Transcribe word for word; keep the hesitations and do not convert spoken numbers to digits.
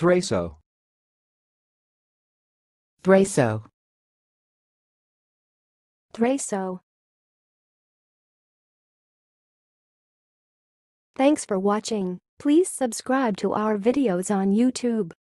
thraso, thraso, thraso. Thanks for watching. Please subscribe to our videos on YouTube.